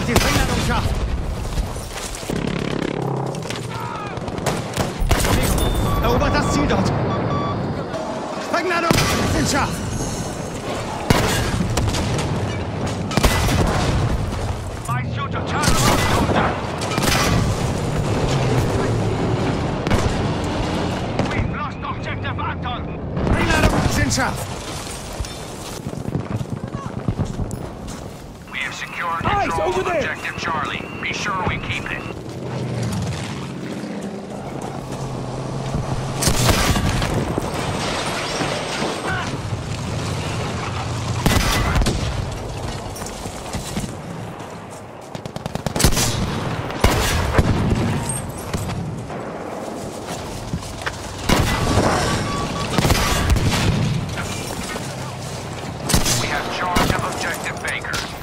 Nach den Ringern umschafft! Erobert das Ziel dort! Sprengladung! Sind scharf! My suit of Charlie. We've lost objective Anton! Sprengladung! Sind scharf! We have secured control of objective Charlie. Be sure we keep it. We have charge of objective Baker.